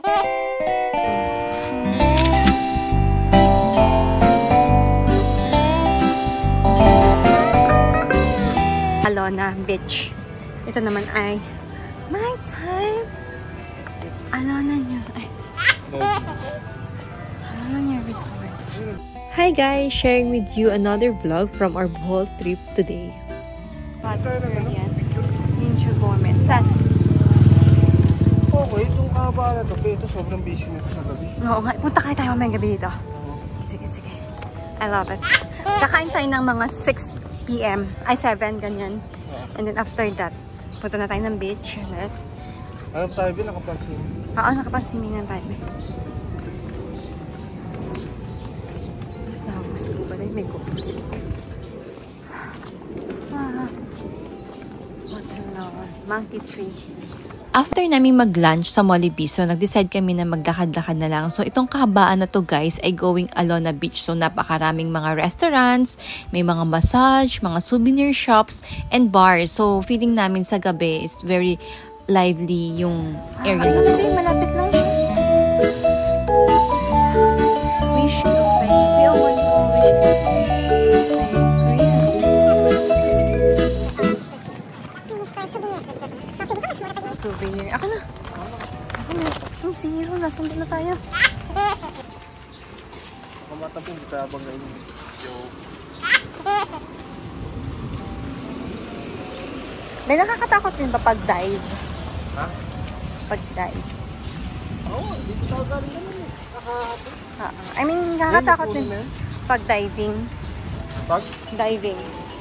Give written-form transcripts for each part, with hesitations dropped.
Alona Beach. Ito naman ay my time. Alona niya. Alona Resort. Hi guys! Sharing with you another vlog from our Bohol trip today. Ayan. Mincho Gourmet. Saan? Okay, itong kahaba na to. Ito sobrang busy nito sa gabi. Oo nga. Punta kayo tayo mamayang gabi dito. Sige, sige. I love it. Kakain tayo ng mga 6 PM. Ay, 7, ganyan. And then after that, punta na tayo ng beach. Ulit. Ano tayo ba? Nakapansin? Oo, nakapang-swimming tayo. Tapos ko ba na may gopros ko. What's around? Monkey tree. After namin mag-lunch sa Mollibiso, nag-decide kami na magdakad-lakad na lang. So, itong kahabaan na to guys ay going Alona Beach. So, napakaraming mga restaurants, may mga massage, mga souvenir shops, and bars. So, feeling namin sa gabi is very lively yung area na to. Ay, malapit lang siya. Wish cafe. We all want to wish cafe. Souvenir. Ako na. Ako na. Ang zero na. Sundan na tayo. Kamatapin sa tabang na yun. May nakakatakot din ba pag-dive? Ha? Pag-dive. Oo, dito tayo galing naman eh. Nakahapon. I mean, nakakatakot din pag-diving. Pag? Diving.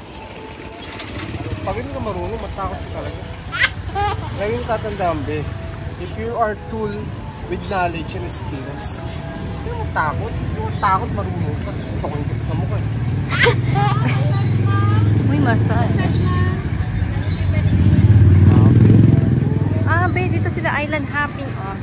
Pag hindi ka marunong, matakot ka talaga. Ngayon tatandaan be, if you are tool with knowledge and skills, hindi mo takot. Hindi mo takot marunong ka. Tukoy ka sa mukha. Uy, massage. Ah, be, dito sila island hopping, oh.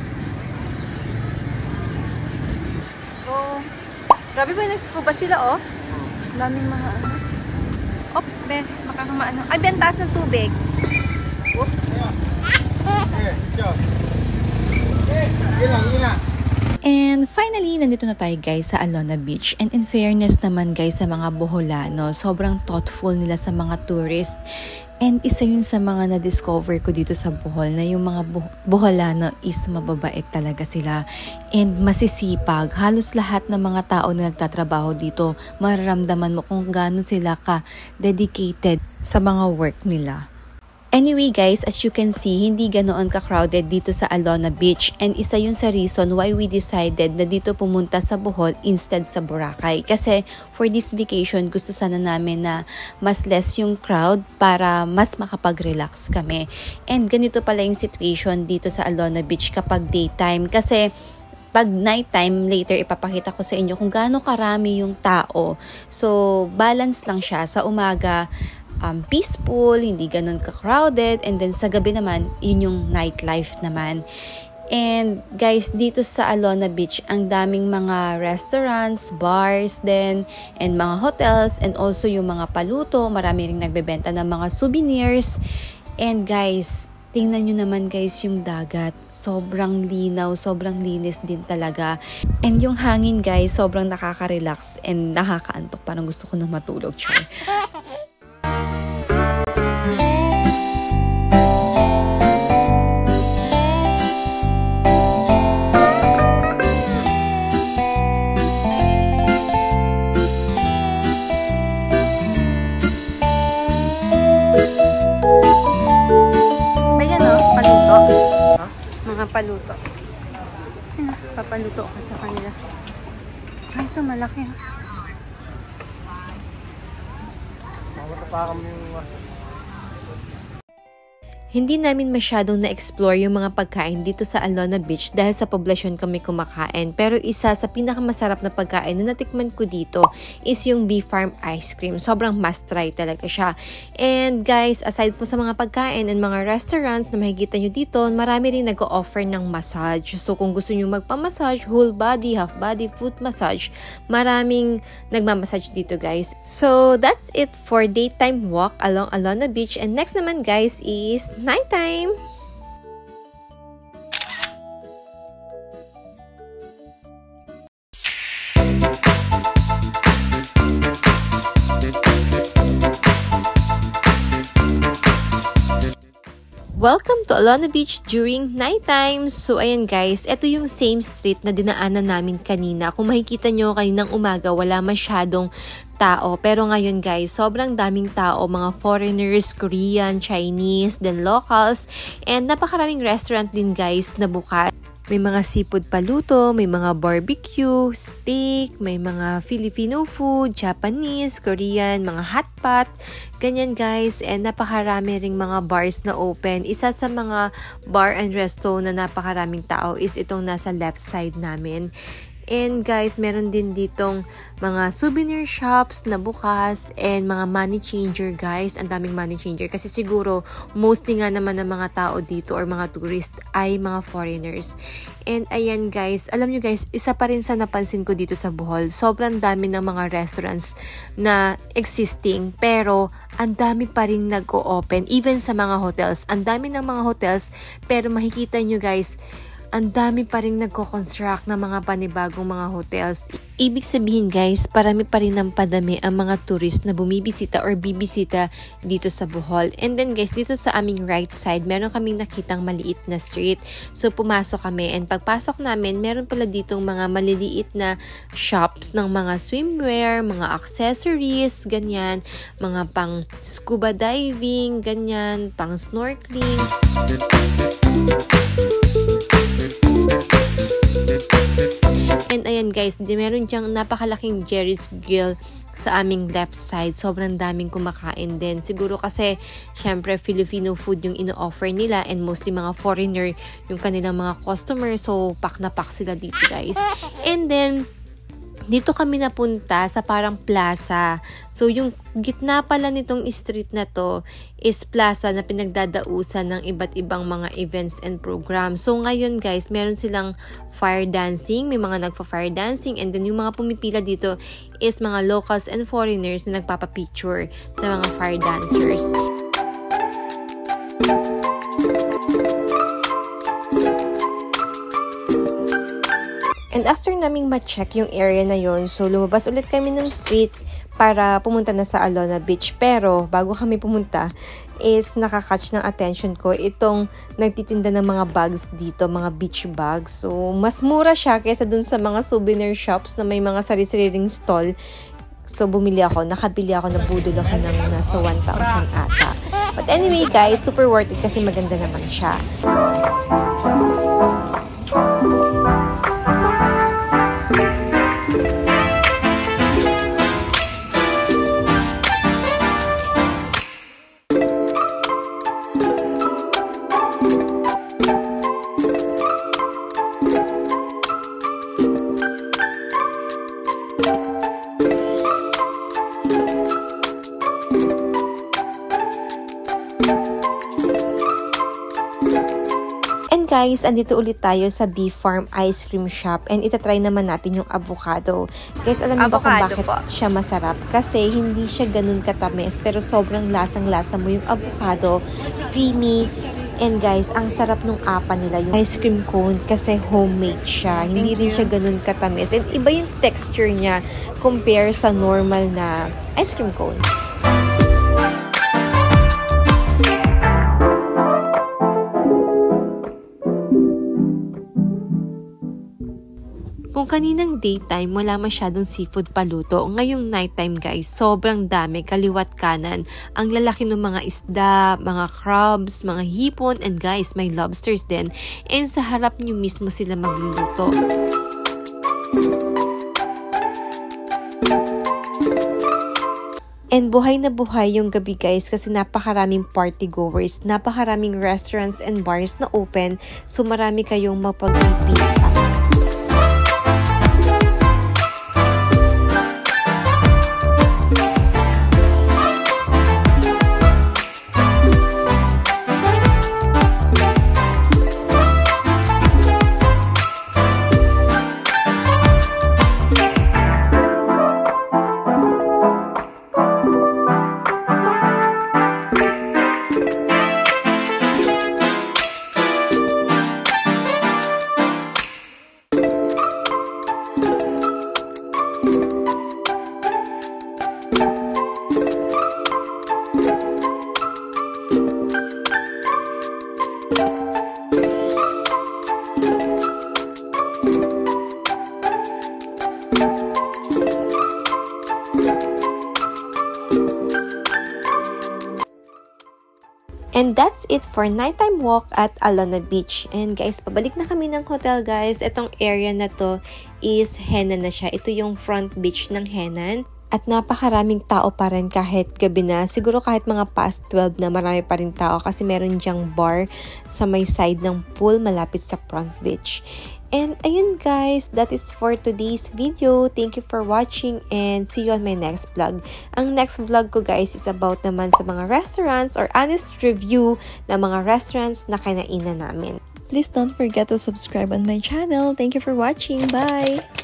Let's go. Grabe ba, nag-scuba sila, oh. Daming mga, ano. Oops, be, makakamaano. Ay, be, ang taas ng tubig. Oops, yeah. Eh, job. Eh, ilang. And finally, nandito na tayo guys sa Alona Beach. And in fairness naman guys sa mga Boholano, sobrang thoughtful nila sa mga tourist. And isa yun sa mga na-discover ko dito sa Bohol na yung mga Boholano is mababait talaga sila. And masisipag. Halos lahat ng mga tao na nagtatrabaho dito, mararamdaman mo kung gaano sila ka-dedicated sa mga work nila. Anyway guys, as you can see, hindi ganoon ka-crowded dito sa Alona Beach and isa yun sa reason why we decided na dito pumunta sa Bohol instead sa Boracay. Kasi for this vacation, gusto sana namin na mas less yung crowd para mas makapag-relax kami. And ganito pala yung situation dito sa Alona Beach kapag daytime kasi pag nighttime, later ipapakita ko sa inyo kung gaano karami yung tao. So, balance lang siya. Sa umaga, peaceful, hindi ganun ka-crowded, and then sa gabi naman, yun yung nightlife naman. And guys, dito sa Alona Beach, ang daming mga restaurants, bars din, and mga hotels, and also yung mga paluto, marami ring nagbebenta ng mga souvenirs. And guys, tingnan nyo naman guys yung dagat. Sobrang linaw, sobrang linis din talaga. And yung hangin guys, sobrang nakaka-relax and nakakaantok. Parang gusto ko na matulog. Char. Paluto. Papaluto ka sa kanila. Ay, ito malaki ha. Matapakan mo yung wasa. Hindi namin masyadong na-explore yung mga pagkain dito sa Alona Beach dahil sa poblasyon kami kumakain. Pero isa sa pinakamasarap na pagkain na natikman ko dito is yung Bee Farm ice cream. Sobrang must try talaga siya. And guys, aside po sa mga pagkain and mga restaurants na makikita nyo dito, marami rin nag-o-offer ng massage. So kung gusto nyo magpa-massage, whole body, half body, foot massage, maraming nagmamassage dito guys. So that's it for daytime walk along Alona Beach. And next naman guys is nighttime. Welcome to Alona Beach during nighttime. So ayan guys, ito yung same street na dinaanan namin kanina. Kung makikita nyo kaninang umaga, wala masyadong tao. Pero ngayon guys, sobrang daming tao. Mga foreigners, Korean, Chinese, then locals. And napakaraming restaurant din guys na bukas. May mga seafood paluto, may mga barbecue, steak, may mga Filipino food, Japanese, Korean, mga hot pot, ganyan guys. And napakarami ring mga bars na open. Isa sa mga bar and resto na napakaraming tao is itong nasa left side namin. And guys, meron din ditong mga souvenir shops na bukas and mga money changer guys. Ang daming money changer kasi siguro mostly nga naman ng mga tao dito or mga tourist ay mga foreigners. And ayan guys, alam nyo guys, isa pa rin sa napansin ko dito sa Bohol. Sobrang dami ng mga restaurants na existing pero ang dami pa rin nag-o-open. Even sa mga hotels, ang dami ng mga hotels pero makikita nyo guys, ang dami pa rin nagko-construct ng mga panibagong mga hotels. Ibig sabihin guys, parami pa rin ng padami ang mga tourist na bumibisita or bibisita dito sa Bohol. And then guys, dito sa aming right side, meron kaming nakitang maliit na street. So pumasok kami and pagpasok namin, meron pala ditong mga maliliit na shops ng mga swimwear, mga accessories, ganyan, mga pang scuba diving, ganyan, pang snorkeling. And ayan guys, meron diyang napakalaking Jerry's Grill sa aming left side. Sobrang daming kumakain din. Siguro kasi, syempre, Filipino food yung ino-offer nila and mostly mga foreigner yung kanilang mga customer. So, pack na pack sila dito guys. And then, dito kami napunta sa parang plaza. So, yung gitna pala nitong street na to is plaza na pinagdadausan ng iba't ibang mga events and programs. So, ngayon guys, meron silang fire dancing. May mga nagpa-fire dancing. And then, yung mga pumipila dito is mga locals and foreigners na nagpapapicture sa mga fire dancers. And after naming ma-check yung area na yon, so lumabas ulit kami ng street para pumunta na sa Alona Beach. Pero bago kami pumunta is nakakatch ng attention ko itong nagtitinda ng mga bags dito, mga beach bags. So mas mura siya kaysa dun sa mga souvenir shops na may mga sari-sariling stall. So bumili ako, nakabili ako, nabudol ako ng nasa 1,000 ata. But anyway guys, super worth it kasi maganda naman siya. Guys, andito ulit tayo sa Bee Farm Ice Cream Shop and itatry naman natin yung avocado. Guys, alam niyo ba kung bakit siya masarap? Kasi hindi siya ganun katamis pero sobrang lasang-lasa mo yung avocado, creamy. And guys, ang sarap nung apa nila, yung ice cream cone kasi homemade siya. Hindi rin siya ganun katamis. And iba yung texture niya compare sa normal na ice cream cone. Kung kaninang daytime, wala masyadong seafood paluto. Ngayong nighttime guys, sobrang dami, kaliwat kanan. Ang lalaki ng mga isda, mga crabs, mga hipon, and guys, may lobsters din. And sa harap nyo mismo sila magluluto. And buhay na buhay yung gabi guys kasi napakaraming party goers, napakaraming restaurants and bars na open. So marami kayong mapag-repeat. And that's it for nighttime walk at Alona Beach. And guys, pabalik na kami ng hotel guys. Itong area na to is Henan na siya. Ito yung front beach ng Henan. At napakaraming tao pa rin kahit gabi na. Siguro kahit mga past 12 na marami pa rin tao kasi meron dyang bar sa may side ng pool malapit sa front beach. And ayun guys, that is for today's video. Thank you for watching and see you on my next vlog. Ang next vlog ko guys is about naman sa mga restaurants or honest review ng mga restaurants na kinainan namin. Please don't forget to subscribe on my channel. Thank you for watching. Bye!